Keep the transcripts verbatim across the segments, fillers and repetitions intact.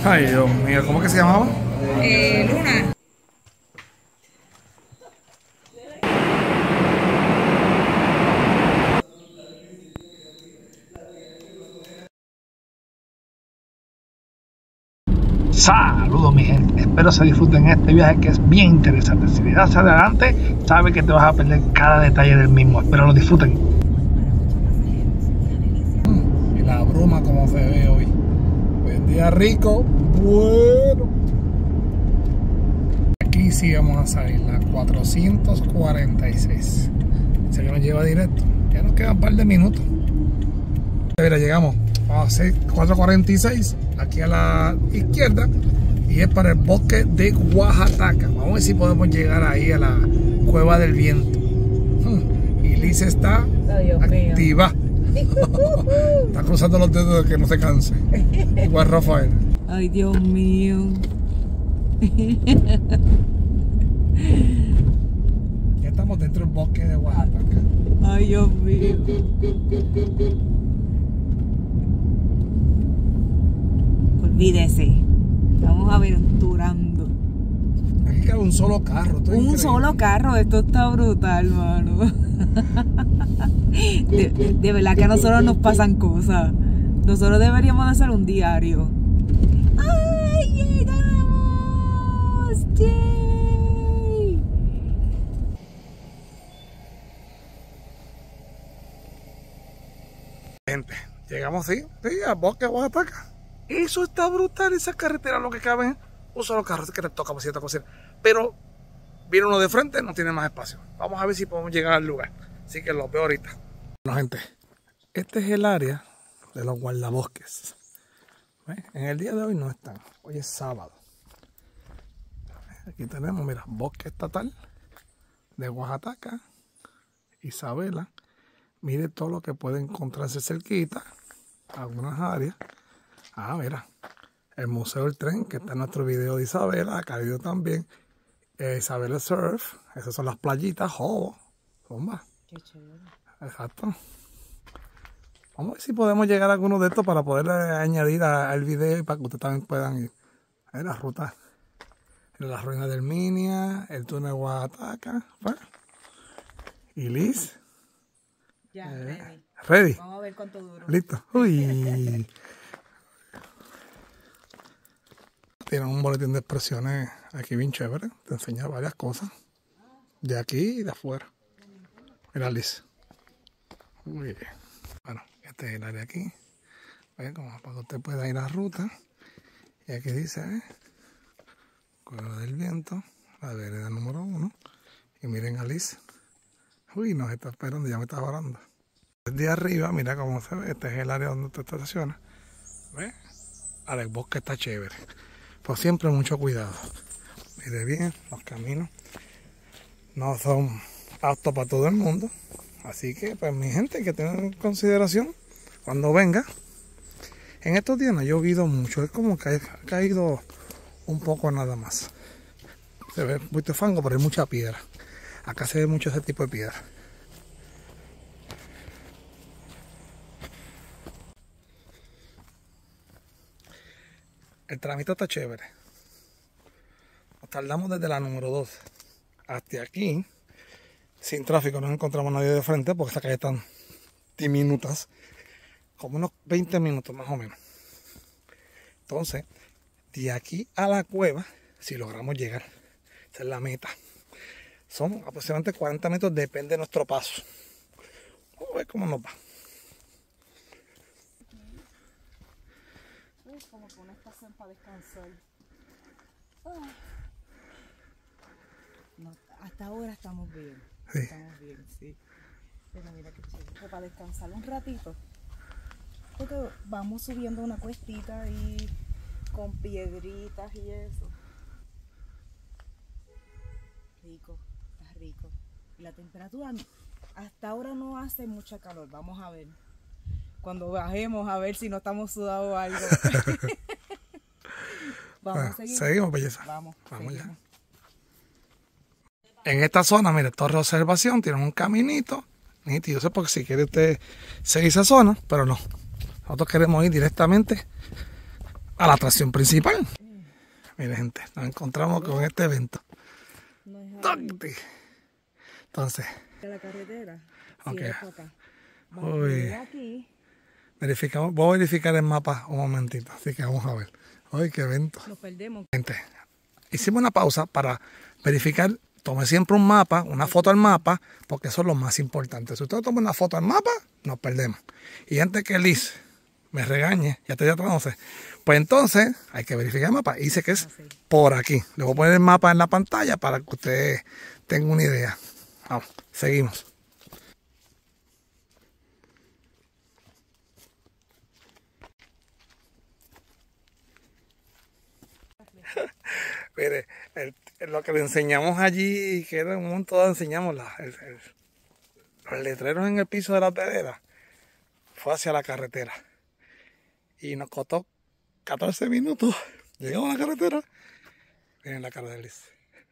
Ay, Dios mío, ¿cómo que se llamaba? Eh, Luna. Saludos mi gente, espero se disfruten este viaje que es bien interesante. Si le das adelante, sabes que te vas a perder cada detalle del mismo. Espero lo disfruten. Y la bruma como se ve hoy. Hoy es día rico, bueno. Aquí sí vamos a salir, la cuatrocientos cuarenta y seis. Se nos lleva directo. Ya nos quedan un par de minutos. Mira, llegamos a cuatrocientos cuarenta y seis, aquí a la izquierda, y es para el bosque de Oaxaca. Vamos a ver si podemos llegar ahí a la Cueva del Viento. Hmm. Y Liz está oh, activa. Está cruzando los dedos de que no se canse. Igual Rafael. Ay, Dios mío. Ya estamos dentro del bosque de Oaxaca. Ay, Dios mío. Olvídese, estamos aventurando. Aquí cabe un solo carro. Un increíble. Solo carro, esto está brutal, mano. De, de verdad que a nosotros nos pasan cosas. Nosotros deberíamos de hacer un diario. ¡Ay, llegamos! ¡Yay! Gente, llegamos sí, sí, al bosque de Oaxaca. Eso está brutal, esa carretera lo que cabe un solo carro, es que te toca por cierta cosa. Pero viene uno de frente, no tiene más espacio. Vamos a ver si podemos llegar al lugar. Así que los veo ahorita. Bueno, gente, este es el área de los guardabosques. ¿Ves? En el día de hoy no están, hoy es sábado. Aquí tenemos, mira, bosque estatal de Oaxaca, Isabela. Mire todo lo que puede encontrarse cerquita, algunas áreas. Ah, mira, el Museo del Tren, que está en nuestro video de Isabela, acá ha ido también. Eh, Isabela Surf, esas son las playitas, Jobo, bomba. Qué chévere. Exacto. Vamos a ver si podemos llegar a alguno de estos para poder añadir al video y para que ustedes también puedan ir. Ahí la ruta. La ruina del Minia, el túnel de Oaxaca. ¿Bueno? Y Liz. Ya, eh, ready. Ready. Vamos a ver cuánto duro. Listo. Uy. Tienen un boletín de expresiones aquí bien chévere. Te enseña varias cosas. De aquí y de afuera. Mira, Liz. Muy bien. Bueno, este es el área aquí. ¿Ven? Como para que usted pueda ir a la ruta. Y aquí dice, ¿eh? Cueva del Viento. La vereda número uno. Y miren a Liz. Uy, nos está esperando. Ya me está parando. Desde arriba, mira cómo se ve. Este es el área donde usted estaciona. ¿Ves? Ahora el bosque está chévere. Pero siempre mucho cuidado. Mire bien, los caminos no son aptos para todo el mundo. Así que, pues mi gente, hay que tener en consideración cuando venga. En estos días no ha llovido mucho. Es como que ha caído un poco nada más. Se ve mucho fango, pero hay mucha piedra. Acá se ve mucho ese tipo de piedra. El trámite está chévere. Nos tardamos desde la número dos hasta aquí. Sin tráfico, no encontramos a nadie de frente porque esta calle están diminutas. Como unos veinte minutos más o menos. Entonces, de aquí a la cueva, si logramos llegar, esa es la meta. Son aproximadamente cuarenta metros, depende de nuestro paso. Vamos a ver cómo nos va. Es como que una estación para descansar. Ay. No, hasta ahora estamos bien. Sí. Estamos bien, sí. Pero mira qué chévere. Para descansar un ratito. Porque vamos subiendo una cuestita ahí con piedritas y eso. Rico, está rico. Y la temperatura hasta ahora no hace mucha calor. Vamos a ver. Cuando bajemos a ver si no estamos sudados o algo. Vamos Bueno, a seguir. Seguimos, belleza. Vamos, Vamos seguimos. ya. En esta zona, mire, torre de observación, tienen un caminito nítido. Yo sé porque si quiere usted seguir esa zona, pero no. Nosotros queremos ir directamente a la atracción principal. Miren, gente, nos encontramos con este evento. Entonces, la carretera. Sí, ok. es acá. Uy. Aquí. Verificamos, voy a verificar el mapa un momentito, así que vamos a ver. Uy, qué evento. Nos perdemos. Gente, hicimos una pausa para verificar. Tome siempre un mapa, una foto al mapa, porque eso es lo más importante. Si usted toma una foto al mapa, nos perdemos. Y antes que Liz me regañe, ya te ya conoce, pues entonces hay que verificar el mapa. Y dice que es por aquí. Le voy a poner el mapa en la pantalla para que usted tenga una idea. Vamos, seguimos. Mire, el, lo que le enseñamos allí, que era un montón, enseñamos la, el, el, los letreros en el piso de la vereda, fue hacia la carretera. Y nos costó catorce minutos. Llegamos a la carretera. Miren la cara de Liz.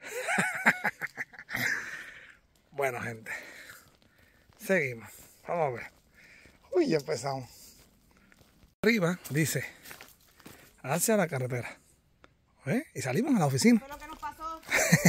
Bueno, gente. Seguimos. Vamos a ver. Uy, ya empezamos. Arriba dice, hacia la carretera. ¿Eh? Y salimos a la oficina. ¿Qué es lo que nos pasó?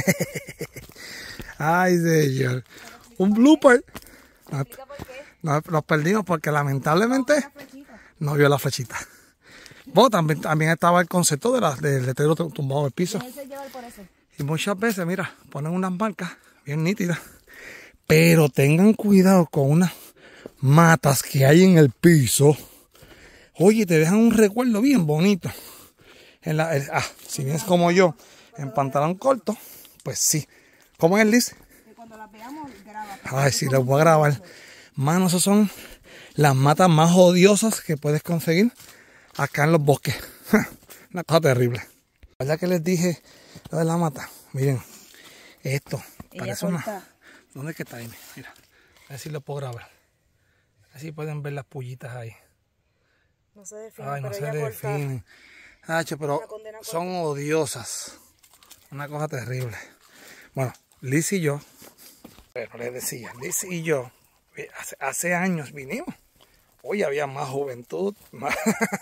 Ay, señor. Un blooper. Nos, ¿Por qué? nos, nos perdimos porque lamentablemente no vio la flechita. Bueno, también, también estaba el concepto de la, del letrero tumbado del piso. Él se lleva por eso. Y muchas veces, mira, ponen unas marcas bien nítidas. Pero tengan cuidado con unas matas que hay en el piso. Oye, te dejan un recuerdo bien bonito. En la, el, ah, si vienes como yo, en pantalón corto, pues sí. ¿Cómo es, Liz? Que cuando las veamos, graba. Ay, sí, las voy a grabar. Mano, esas son las matas más odiosas que puedes conseguir acá en los bosques. Una cosa terrible. La verdad que les dije lo de la mata. Miren, esto Ella parece una... corta. ¿Dónde es que está ahí? Mira, a ver si lo puedo grabar. Así pueden ver las pullitas ahí. No se define, Ay, no pero se ella corta. definen. Hacho, pero La condena corta. son odiosas. Una cosa terrible. Bueno, Liz y yo, pero les decía, Liz y yo, hace, hace años vinimos. Hoy había más juventud, más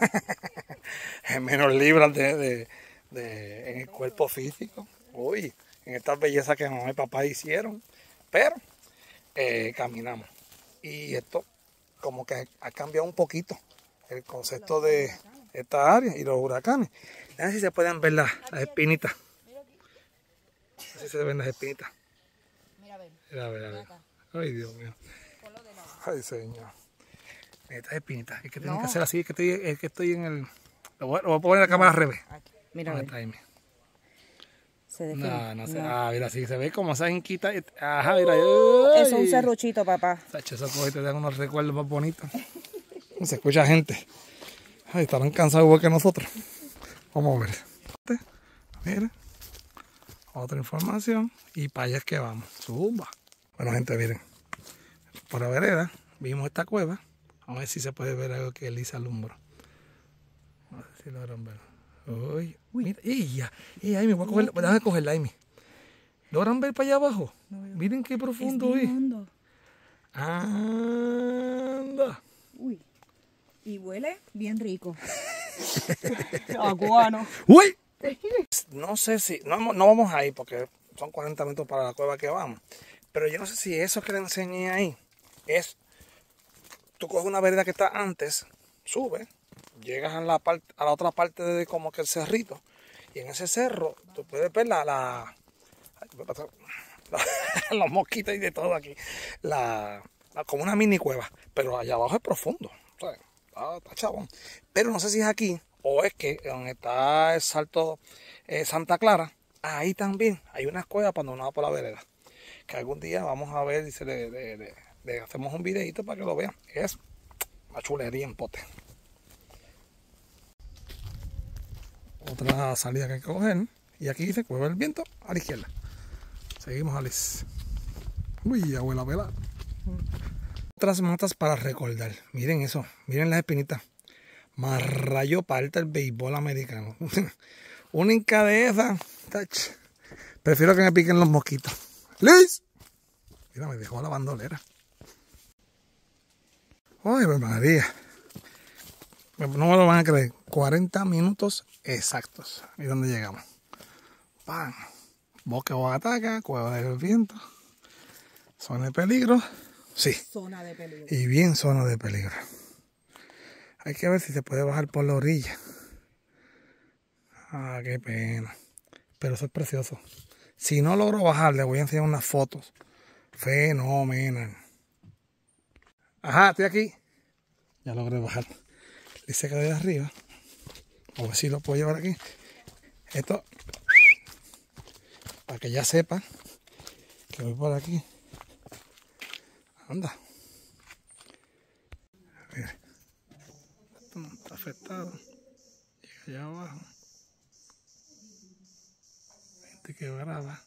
menos libras de, de, de, en el cuerpo físico. Uy, en estas bellezas que mamá y papá hicieron. Pero eh, caminamos. Y esto como que ha cambiado un poquito el concepto de esta área y los huracanes. A ver si se pueden ver las, las espinitas. A ver si se ven las espinitas. Mira, ven. Mira, a ver, a ver. Ay, Dios mío. Ponlo de lado. Ay, señor. Estas espinitas. Es que tienen No. que hacer así. Es que estoy, es que estoy en el... Lo voy, lo voy a poner la cámara al revés. Aquí. Mira, ¿Dónde ven. está Amy? Se define. No, no sé. No. Ah, mira, sí, se ve como esa inquita. Ajá, mira. Es un serruchito, papá. Sacho, esos cohetes te dan unos recuerdos más bonitos. Se escucha gente. Ay, estarán cansados igual que nosotros. Vamos a ver. Mira. Otra información. Y para allá es que vamos. Zumba. Bueno, gente, miren. Por la vereda vimos esta cueva. Vamos a ver si se puede ver algo que Elisa alumbró. No sé si logran ver. Uy, mira. ¡Ella! ¡Ella! Ahí me voy a coger. Déjame cogerla, Amy. ¿Logran ver para allá abajo? Miren qué profundo es. Hondo. Anda. Uy. Y huele bien rico. Aguano. ¡Uy! No sé si, no, no vamos ahí porque son cuarenta minutos para la cueva que vamos. Pero yo no sé si eso que le enseñé ahí es, tú coges una vereda que está antes, subes, llegas a la, parte, a la otra parte de como que el cerrito. Y en ese cerro tú puedes ver la, la, la los mosquitos y de todo aquí. La, la, como una mini cueva. Pero allá abajo es profundo. O sea, está, está chabón. Pero no sé si es aquí o es que donde está el salto eh, Santa Clara, ahí también hay unas cuevas abandonadas por la vereda. Que algún día vamos a ver y se le, le, le, le hacemos un videito para que lo vean. Es una chulería en pote. Otra salida que hay que coger. Y aquí dice cueva del viento a la izquierda. Seguimos a Liz. Uy, abuela, abuela. Otras matas para recordar. Miren eso. Miren las espinitas. Más rayo parte el béisbol americano. Una inca de esa. Touch. Prefiero que me piquen los mosquitos. ¡Liz! Mira, me dejó la bandolera. ¡Ay, María! no me lo van a creer, cuarenta minutos exactos. ¿Y dónde llegamos? ¡Pam! Bosque Oaxaca, Cueva del Viento, zona de peligro. Sí. Zona de peligro. Y bien zona de peligro. Hay que ver si se puede bajar por la orilla. Ah, qué pena. Pero eso es precioso. Si no logro bajar, les voy a enseñar unas fotos. Fenomenal. Ajá, estoy aquí. Ya logré bajar. Dice que de arriba. A ver si lo puedo llevar aquí. Esto, para que ya sepa que voy por aquí. Anda. Mira. Esto no está afectado. Llega allá abajo. Gente que graba.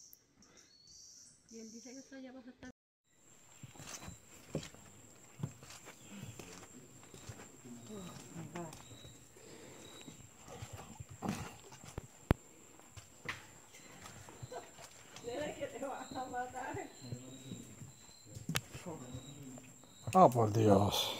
Y él dice que esto allá abajo está. Oh, por Dios.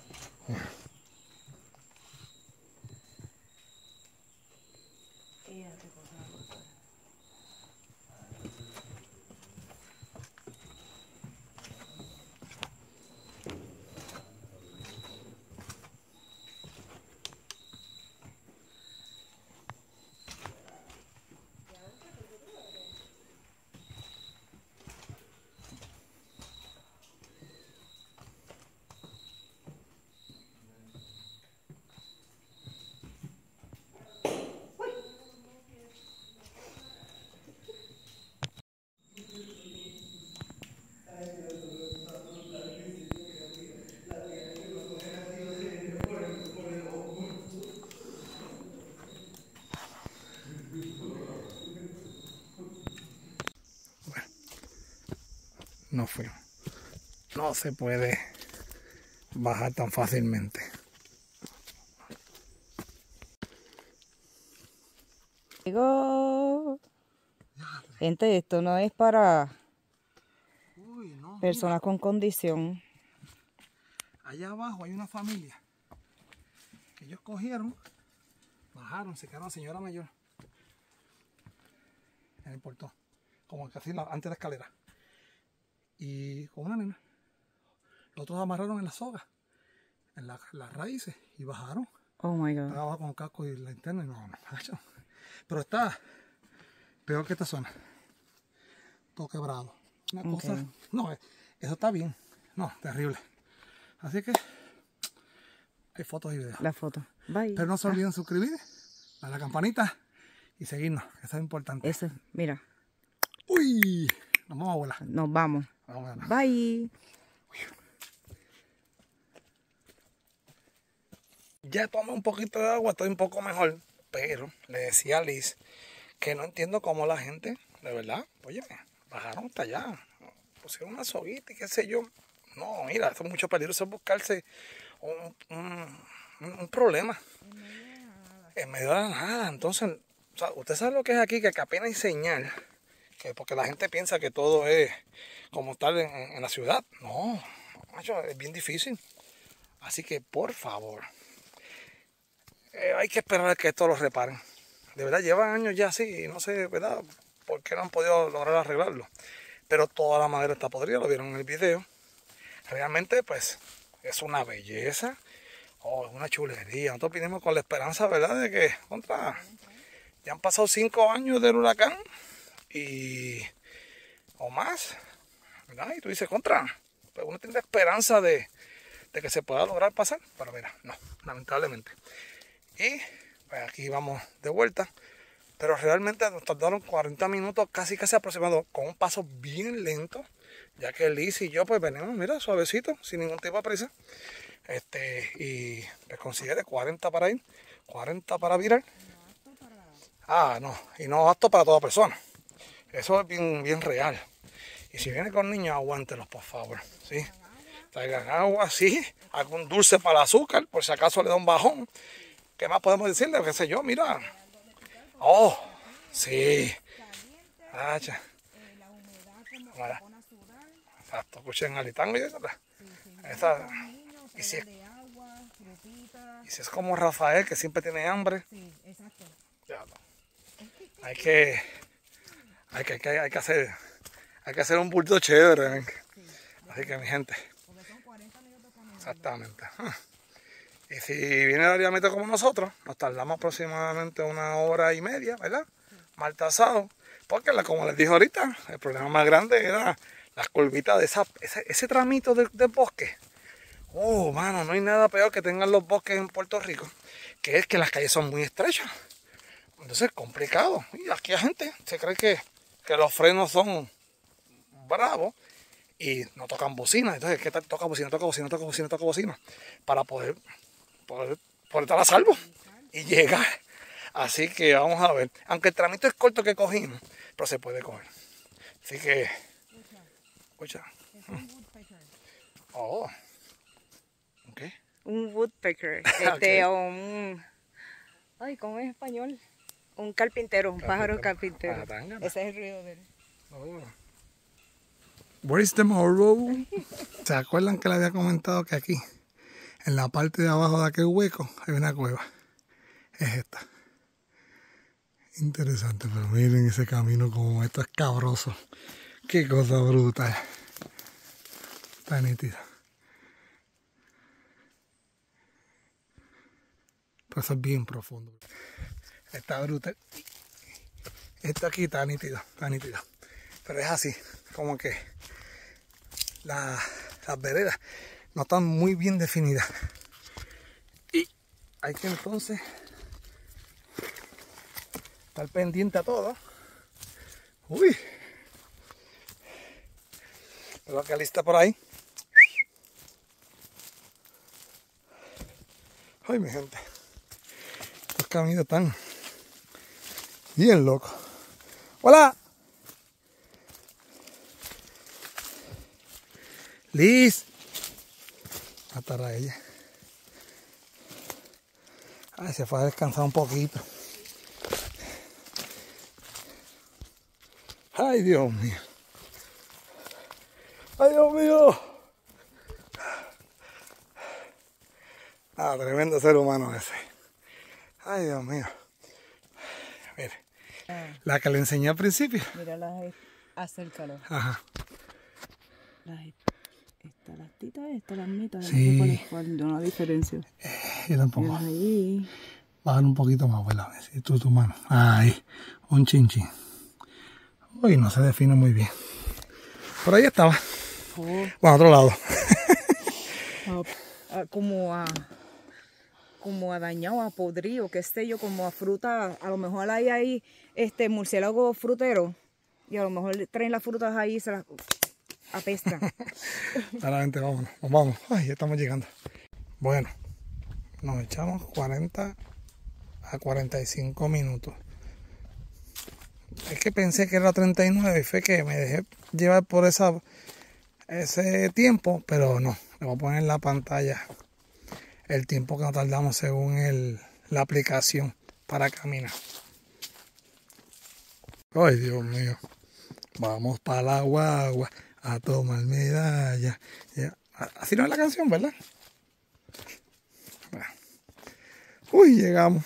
No fui. No se puede bajar tan fácilmente. Digo, gente, esto no es para Uy, no. personas con condición. Allá abajo hay una familia que ellos cogieron, bajaron, se quedaron a la señora mayor en el portón, como casi la, antes de la escalera, y con una nena. Los otros amarraron en la soga, en la, las raíces, y bajaron. Oh my God. Estaba abajo con el casco y la linterna y no, no, macho. Pero está peor que esta zona. Todo quebrado. Una cosa. Okay. No, eso está bien. No, terrible. Así que hay fotos y videos. La foto. Bye. Pero no se olviden suscribir, darle a la campanita y seguirnos. Eso es importante. Eso, mira, Uy, nos vamos a volar. nos vamos. Vamos a volar. Bye. Ya tomé un poquito de agua, estoy un poco mejor. Pero le decía a Liz que no entiendo cómo la gente, de verdad, oye, bajaron hasta allá. Pusieron una soguita y qué sé yo. No, mira, eso es mucho peligro, eso es buscarse un, un, un problema. En medio de la nada. Entonces, o sea, usted sabe lo que es aquí, que apenas hay señal. Que porque la gente piensa que todo es como tal en, en la ciudad. No, macho, es bien difícil. Así que, por favor, eh, hay que esperar a que esto lo reparen. De verdad, llevan años ya así y no sé, ¿verdad?, por qué no han podido lograr arreglarlo. Pero toda la madera está podrida, lo vieron en el video. Realmente, pues, es una belleza. Oh, es una chulería. Nosotros vinimos con la esperanza, ¿verdad?, de que, contra, ya han pasado cinco años del huracán y o más, ¿verdad? Y tú dices, contra, pues uno tiene la esperanza de, de que se pueda lograr pasar. Pero mira, no, lamentablemente. Y pues aquí vamos de vuelta. Pero realmente nos tardaron cuarenta minutos, casi casi aproximado, con un paso bien lento, ya que Liz y yo pues venimos, mira, suavecito, sin ningún tipo de prisa. Este, y pues considere cuarenta para ir, cuarenta para virar. Ah, no, y no apto para toda persona. Eso es bien, bien real. Y si viene con niños, aguántelos, por favor, ¿sí? Traigan agua, sí, algún dulce para el azúcar, por si acaso le da un bajón. ¿Qué más podemos decirle? ¿Qué sé yo? Mira. Oh, sí. Hacha. Mira. Exacto, escuchen al tango y esa. Esa. Y si, Y si es como Rafael, que siempre tiene hambre, Sí, exacto. ya no. Hay que, hay que, hay que, hay que hacer, hay que hacer un bulto chévere, ¿ven? Sí. Así que mi gente, Porque son cuarenta minutos caminando. exactamente. Y si viene el diámetro como nosotros, nos tardamos aproximadamente una hora y media, ¿verdad? Mal tasado. Porque la, como les dije ahorita, el problema más grande era las curvitas de esa, ese, ese tramito del de bosque. Oh, mano, no hay nada peor que tengan los bosques en Puerto Rico, que es que las calles son muy estrechas. Entonces es complicado. Y aquí la gente se cree que, que los frenos son bravos y no tocan bocina. Entonces, ¿qué tal? Toca bocina, toca bocina, toca bocina, toca bocina. Para poder, poder, poder estar a salvo y llegar. Así que vamos a ver. Aunque el tramito es corto que cogimos, pero se puede coger. Así que... Escucha. Es un woodpecker. Oh. Ok. Un woodpecker. Este, o un... Ay, ¿cómo es en español? Un carpintero, un pájaro carpintero. Ah, tángana. Ese es el ruido de él. Oh. Where is tomorrow? ¿Se acuerdan que le había comentado que aquí, en la parte de abajo de aquel hueco, hay una cueva? Es esta. Interesante, pero miren ese camino como esto es cabroso. Qué cosa brutal. Está nítida. Pero eso es bien profundo. Está brutal. Esto aquí está nítido, está nítido. Pero es así, como que la, las veredas no están muy bien definidas. Y hay que entonces estar pendiente a todo. Uy. Lo que lista por ahí. Ay, mi gente. Estos caminos están bien locos. ¡Hola! Liz. Matar a ella. Ay, se fue a descansar un poquito. Ay, Dios mío. Ay, Dios mío. Ah, tremendo ser humano ese. Ay, Dios mío. Mire. Ah, La que le enseñé al principio. mira las... Acércalo. Ajá. Las... Esta lastita, esta las mitad. Sí. No sé cuál es cuál, yo no diferencio. Yo tampoco. Mira allí. Bajar un poquito más, ¿verdad? Y tú tu mano. Ahí. Un chinchín. Uy, no se define muy bien. Por ahí estaba. Oh, Bueno, otro lado. ah, ah, como a... como a dañado, a podrido, qué sé yo, como a fruta. A lo mejor hay ahí este murciélago frutero. Y a lo mejor traen las frutas ahí y se las apestan. Ahora vente, vámonos. Nos vamos. Ay, ya estamos llegando. Bueno, nos echamos cuarenta a cuarenta y cinco minutos. Es que pensé que era treinta y nueve y fue que me dejé llevar por esa, ese tiempo, pero no. Le voy a poner en la pantalla el tiempo que nos tardamos según el, la aplicación para caminar. Ay, Dios mío. Vamos para la guagua a tomar medalla. Ya. Así no es la canción, ¿verdad? Uy, llegamos.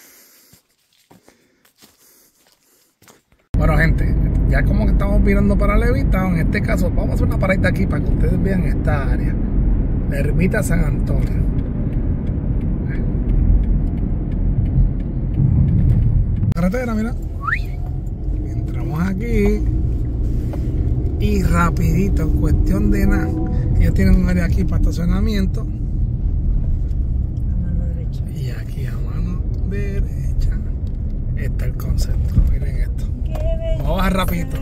Bueno, gente, ya como que estamos mirando para Levittown, en este caso vamos a hacer una paradita aquí para que ustedes vean esta área. La ermita San Antonio. Carretera, mira. Entramos aquí y rapidito, en cuestión de nada. Ellos tienen un área aquí para estacionamiento. A mano derecha. Y aquí a mano derecha está el concepto. Miren esto. Vamos a bajar rapidito.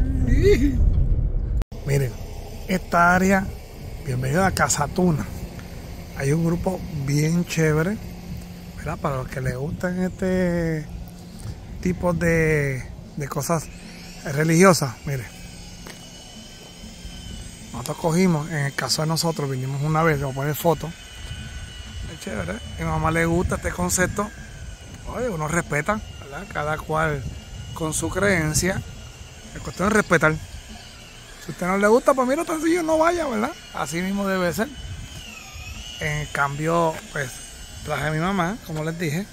Miren, esta área, bienvenido a Casa Tuna. Hay un grupo bien chévere, ¿verdad? Para los que les gustan este tipo de, de cosas religiosas. Miren, nosotros cogimos, en el caso de nosotros, vinimos una vez, le voy a poner foto. Es chévere, a mi mamá le gusta este concepto. Oye, uno respeta, ¿verdad? Cada cual con su creencia. Es cuestión de respetar. Si a usted no le gusta, pues mira, tan sencillo, no vaya, ¿verdad? Así mismo debe ser. En cambio, pues, traje a mi mamá, como les dije.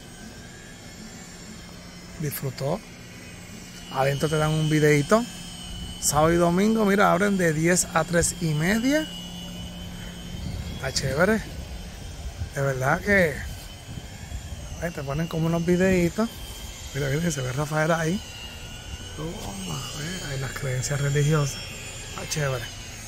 Disfrutó. Adentro te dan un videito. Sábado y domingo, mira, abren de diez a tres y media. Está chévere. De verdad que ahí te ponen como unos videitos. Mira, mira, se ve Rafael ahí. Toma, hay las creencias religiosas. Está chévere.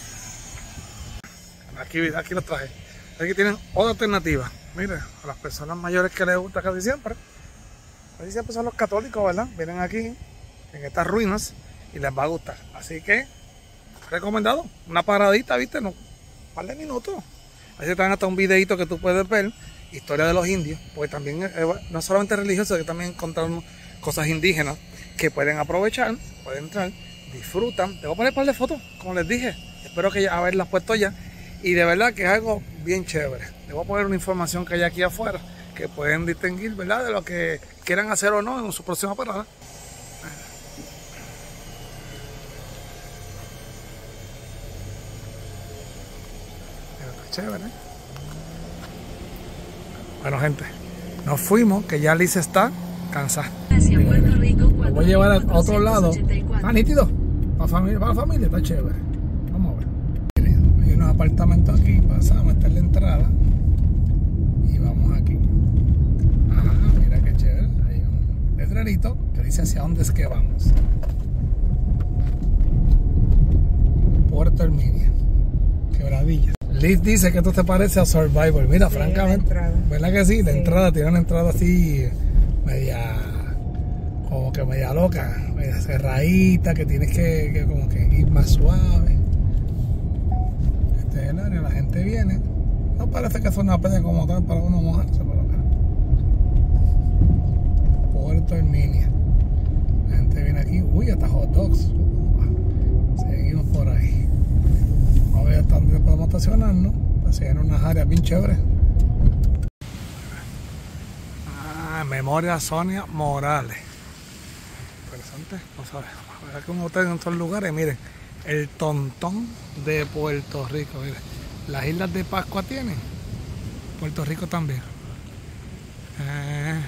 Aquí, aquí los traje. Aquí tienen otra alternativa. Mire, a las personas mayores que les gusta casi siempre. Casi siempre son los católicos, ¿verdad? Vienen aquí, en estas ruinas, y les va a gustar. Así que, recomendado. Una paradita, ¿viste? No, un par de minutos. Ahí te dan hasta un videito que tú puedes ver. Historia de los indios. Porque también, eh, no solamente religioso, que también encontramos cosas indígenas que pueden aprovechar, pueden entrar, disfrutan. Te voy a poner un par de fotos, como les dije. Espero que ya haberlas puesto ya. Y de verdad que es algo bien chévere. Les voy a poner una información que hay aquí afuera que pueden distinguir, ¿verdad?, de lo que quieran hacer o no en su próxima parada. Está chévere. Bueno, gente, nos fuimos, que ya Liz está cansada. Lo voy a llevar a otro lado. ¿Está nítido? Para familia, para la familia, está chévere. Vamos a ver. Miren, hay unos apartamentos aquí, pasamos, esta es la entrada. Y vamos aquí. Ajá, mira qué chévere. Hay un letrerito que dice hacia dónde es que vamos. Puerto Herminia. Quebradillas. Liz dice que esto te parece a Survivor. Mira, sí, francamente, ¿verdad que sí? La sí. entrada tiene una entrada así media, como que media loca, media cerradita, que tienes que, que como que ir más suave. Este es el área, la gente viene. No parece que es una playa como tal para uno mojarse, pero acá. Puerto Herminia. La gente viene aquí. Uy, hasta hot dogs. Seguimos por ahí. A ver hasta dónde podemos estacionarnos. Pues en unas áreas bien chéveres. Ah, Memoria Sonia Morales. Interesante. Vamos a ver. Vamos a ver aquí un hotel en otros lugares. Miren, el Tontón de Puerto Rico. Miren, las Islas de Pascua tienen. Puerto Rico también. Ah,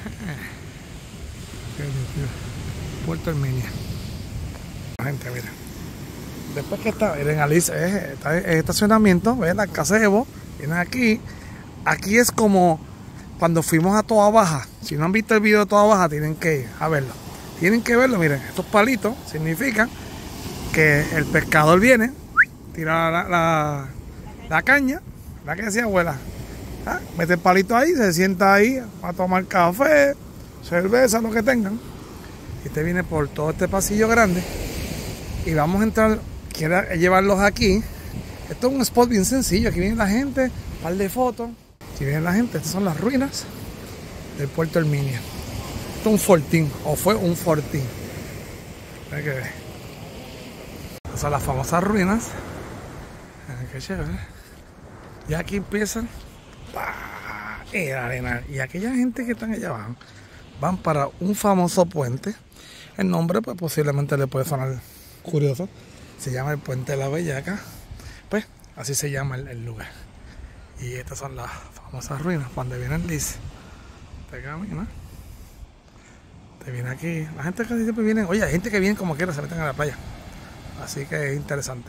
Puerto Herminia. Gente, miren. Después que está, miren, Alice, es, está en estacionamiento, ven la casa de Evo, vienen aquí. Aquí es como cuando fuimos a Toa Baja. Si no han visto el video de Toa Baja, tienen que ir a verlo. Tienen que verlo, miren, estos palitos significan que el pescador viene, tira la, la, la caña, la que decía abuela, ¿ah? Mete el palito ahí, se sienta ahí a tomar café, cerveza, lo que tengan. Y este viene por todo este pasillo grande y vamos a entrar. Quiero llevarlos aquí. Esto es un spot bien sencillo. Aquí viene la gente, un par de fotos. Aquí viene la gente. Estas son las ruinas del Puerto Herminia. Esto es un fortín, o fue un fortín. Hay que ver. Estas son las famosas ruinas. Qué chévere. Y aquí empiezan a arenar. Y aquella gente que están allá abajo van para un famoso puente. El nombre, pues posiblemente le puede sonar curioso. Se llama el Puente de la Bellaca. Pues así se llama el, el lugar. Y estas son las famosas ruinas. Cuando viene Liz, te camina, te viene aquí. La gente casi siempre viene. Oye, hay gente que viene como quiera, se meten a la playa. Así que es interesante.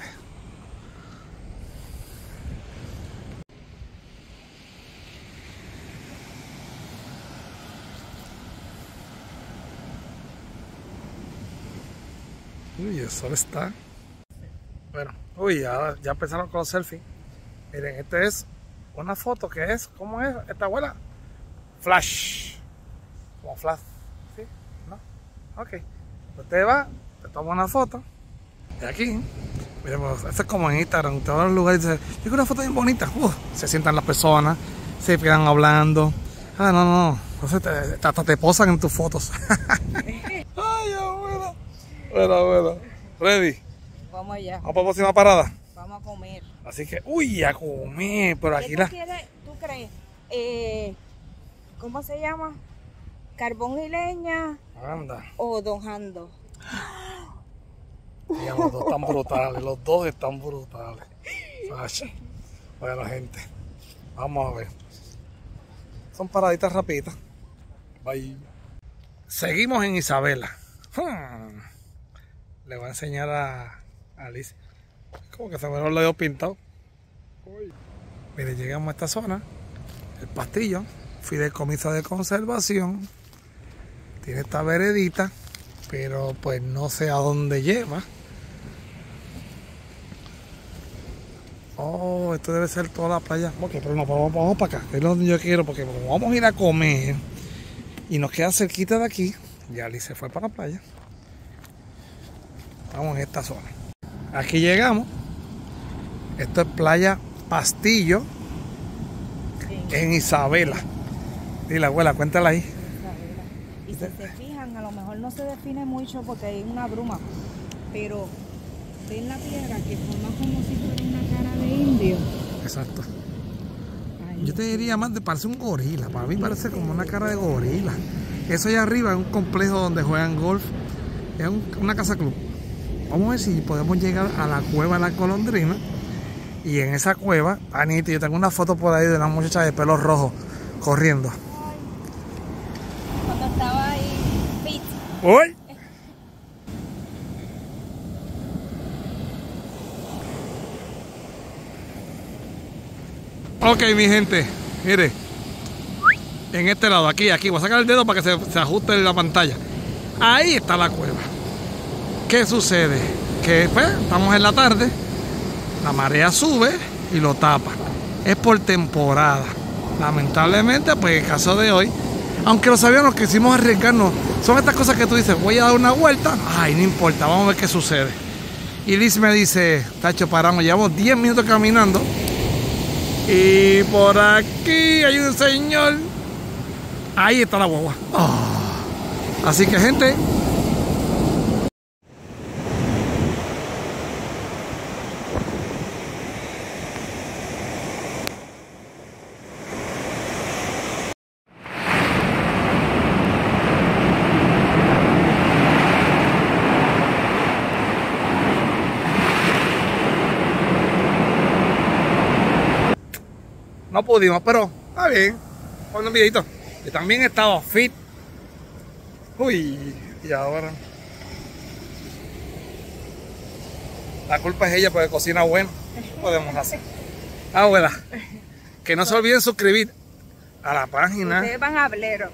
Uy, el sol está. Bueno, uy, ya, ya empezaron con los selfies. Miren, este es una foto que es, ¿cómo es esta abuela? Flash. Como flash. ¿Sí? ¿No? Ok. Usted va, te toma una foto. Y aquí, miren, pues, esto es como en Instagram. Usted va a un lugar y dice, yo quiero una foto bien bonita. Uh, se sientan las personas, se quedan hablando. Ah, no, no. Entonces te, hasta te posan en tus fotos. Ay, abuela. Bueno, bueno. Ready. Vamos allá. Vamos para la próxima parada. Vamos a comer. Así que, uy, a comer. Pero aquí ¿Qué la... tú quieres, tú crees? Eh, ¿Cómo se llama? ¿Carbón y leña? Anda. ¿O dojando? Mira, los dos están brutales. Los dos están brutales. Sacha. Bueno, gente. Vamos a ver. Son paraditas rapiditas. Bye. Seguimos en Isabela. Hmm. Le voy a enseñar a, a Alice. Como que se me lo dio pintado. Uy. Mire, llegamos a esta zona. El Pastillo, fideicomiso de conservación. Tiene esta veredita, pero pues no sé a dónde lleva. Oh, esto debe ser toda la playa. Ok, pero no, vamos, vamos para acá, que es donde yo quiero, porque como vamos a ir a comer y nos queda cerquita de aquí, ya Alice se fue para la playa. Estamos en esta zona. Aquí llegamos. Esto es Playa Pastillo, sí, en Isabela. Dile, abuela, cuéntala ahí. Y si se fijan, a lo mejor no se define mucho porque hay una bruma, pero ven la piedra que forma como si fuera una cara de indio. Exacto. Ahí. Yo te diría más de parece un gorila. Para mí parece como una cara de gorila. Eso allá arriba es un complejo donde juegan golf. Es un, una casa club. Vamos a ver si podemos llegar a la cueva de la Golondrina. Y en esa cueva, Anita, yo tengo una foto por ahí de una muchacha de pelo rojo corriendo. Cuando estaba ahí, fit. ¡Uy! Ok, mi gente, mire, en este lado, aquí, aquí, voy a sacar el dedo para que se, se ajuste la pantalla. Ahí está la cueva. ¿Qué sucede? Que pues, estamos en la tarde, la marea sube y lo tapa. Es por temporada. Lamentablemente, pues el caso de hoy, aunque lo sabíamos, quisimos arriesgarnos. Son estas cosas que tú dices, voy a dar una vuelta. Ay, no importa, vamos a ver qué sucede. Y Liz me dice, tacho, paramos, llevamos diez minutos caminando. Y por aquí hay un señor. Ahí está la guagua. Oh. Así que, gente, no pudimos, pero está bien. Pon un videito. Yo también estaba fit. Uy, y ahora la culpa es ella porque cocina bueno. ¿Qué podemos hacer? Abuela, que no se olviden suscribir a la página. Ustedes van a Vlog.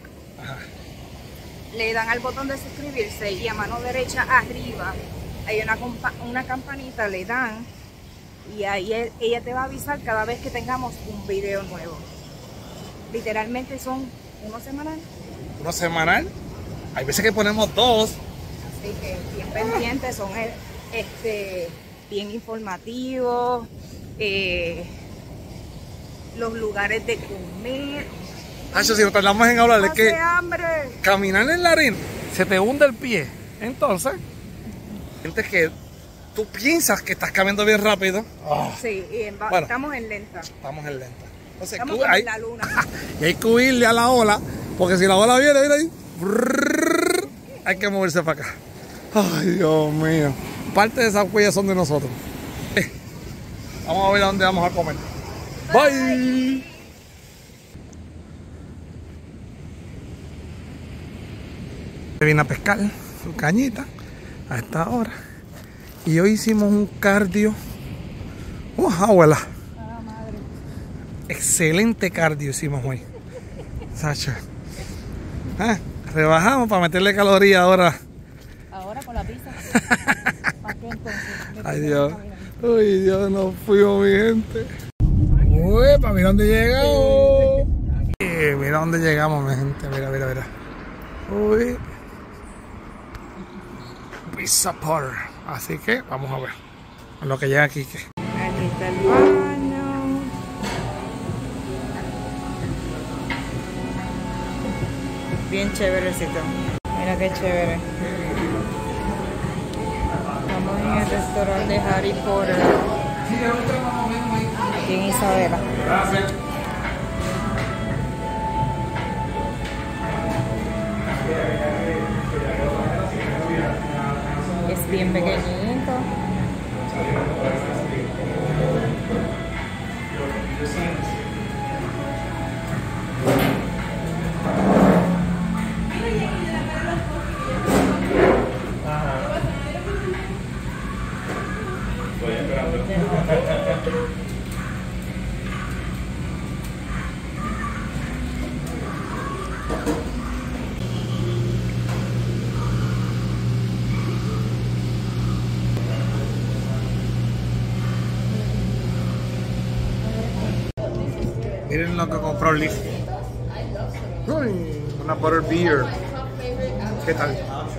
Le dan al botón de suscribirse y a mano derecha arriba hay una, una campanita, le dan y ahí ella te va a avisar cada vez que tengamos un video nuevo. Literalmente son uno semanal. Uno semanal. Hay veces que ponemos dos. Así que bien pendientes, son este, bien informativos. Eh, los lugares de comer. Hacho, si nos tardamos en hablar de que hambre. Caminar en la arena se te hunde el pie. Entonces, gente que tú piensas que estás caminando bien rápido. Oh. Sí, y en, bueno, estamos en lenta. Estamos en lenta. Entonces, estamos como hay, en la luna. Y hay que huirle a la ola, porque si la ola viene, mira ahí, brrr, hay que moverse para acá. Ay, Dios mío. Parte de esas huellas son de nosotros. Eh, vamos a ver a dónde vamos a comer. Bye. Bye. Vine a pescar su cañita a esta hora. Y hoy hicimos un cardio. ¡Uh, abuela! Ah, madre. Excelente cardio hicimos hoy. Sacha. Ah, rebajamos para meterle calorías ahora. Ahora con la pizza. ¿Para qué entonces? Ay, Dios. Uy, Dios, nos fuimos, mi gente. Uepa, mira dónde llegamos. Eh, mira dónde llegamos, mi gente. Mira, mira, mira. Uy. Pizza Potter. Así que vamos a ver lo que llega aquí. Aquí está el baño. Bien chéverecito. Mira qué chévere. Estamos en el restaurante de Harry Potter. Aquí en Isabela. Gracias. Es bien pequeñito. Miren lo que compró Liz. Uy, una butter beer. ¿Qué tal?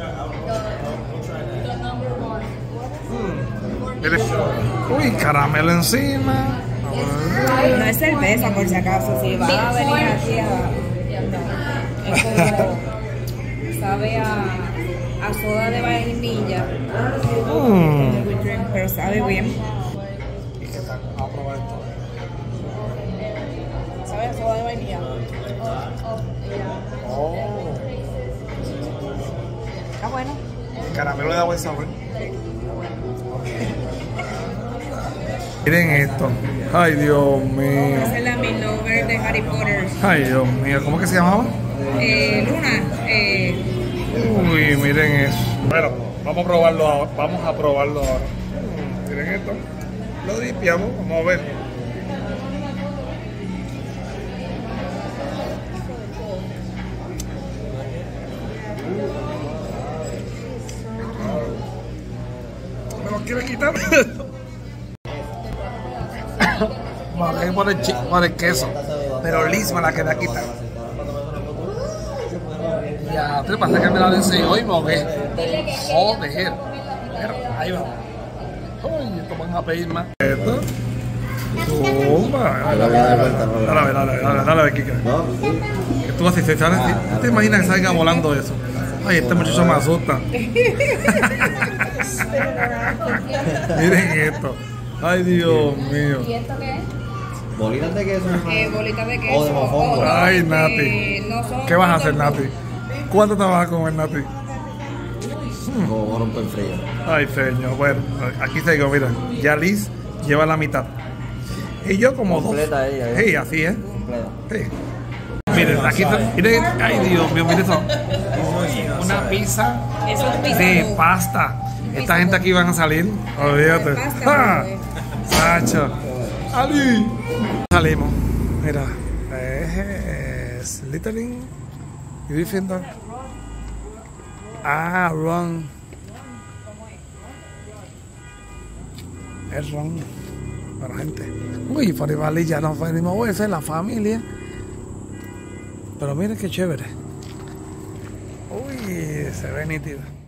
Mm. Miren. Uy, caramelo encima. No es cerveza, por si acaso. Si vas a venir aquí a... Es como... Sabe a, a soda de vainilla. Mm. Pero sabe bien. ¿Y qué tal? Vamos a probar esto. Sabe a soda de vainilla. Oh. Está bueno. El caramelo le da buen sabor. Miren esto. Ay, Dios mío. Esa es la Milnover de Harry Potter. Ay, Dios mío. ¿Cómo que se llamaba? Eh, Luna. Eh, Uy, miren eso. Bueno, vamos a probarlo ahora. Vamos a probarlo ahora. Mm, miren esto. Lo limpiamos. Vamos a ver. ¿Me lo quiere quitar? Vale, por el, chi por el queso. Pero Liz me la queda quitar. Ya, te pasa que me la enseñó y mogué. Joder. Pero ahí va. Uy, esto van a pedir más. Esto. Toma. Dale, dale, dale, dale, dale, dale, dale, Kika. Que tú así, ¿sabes? ¿No te imaginas que salga volando eso? Ay, este muchacho me asusta. Miren esto. Ay, Dios mío. ¿Y esto qué es? ¿Bolitas de queso? eh, bolitas de queso. O de mofongo. o no, Ay, este, Nati. no son- ¿Qué vas a hacer, Nati? ¿Cuánto te vas a comer, Nati? O romper frío. Ay, señor. Bueno, aquí te digo, mira. Ya Liz lleva la mitad. Y yo como dos. Completa ella, ¿eh? Sí, así es. Completa. Sí. Miren, aquí está. Miren, ay, Dios mío, miren eso. Una pizza Eso es pizza de bowl. pasta. Esta gente aquí van a salir. Olvídate. Pasta, ¡Ah! bebé. Sacho. Ali. Salimos. Mira. Es Slytherin. Gryffindor. Ah, Ron. Es Ron. Bueno, gente. Uy, por igual ya nos venimos. Esa es la familia. Pero miren qué chévere. Uy, se ve nítido.